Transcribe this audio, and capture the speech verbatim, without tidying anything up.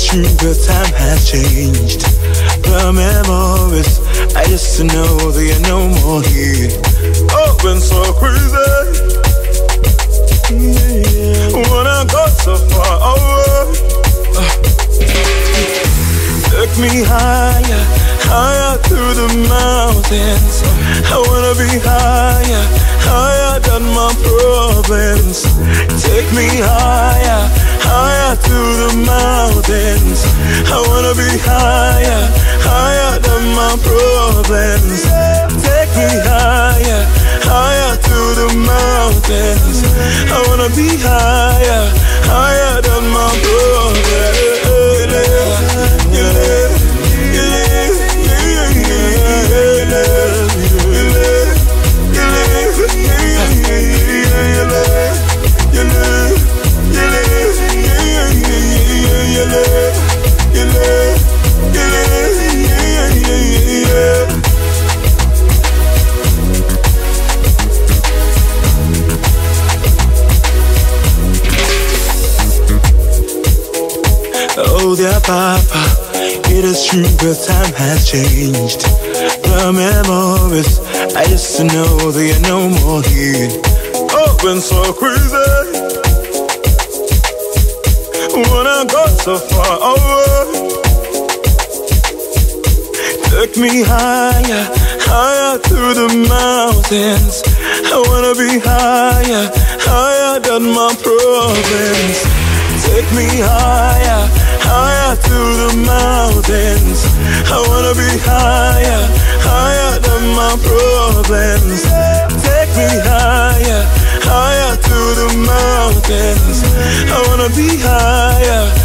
true, but time has changed. The memories I used to know, they are no more here. Oh, been so crazy. Yeah. When I got so far away, uh, took me higher, higher through the mountains. I wanna be higher, higher than my problems. Take me higher, higher through the mountains. I wanna be higher, higher than my problems. Take me higher, higher through the mountains. I wanna be higher, higher than my problems. Oh, dear Papa, it is true, but time has changed. The memories I used to know, they are no more here. Oh, been so crazy. When I got so far away, took me higher, higher through the mountains. I wanna be higher, higher than my problems. Take me higher, higher through the mountains. I wanna be higher, higher than my problems. Take me higher, higher through the mountains. I wanna be higher,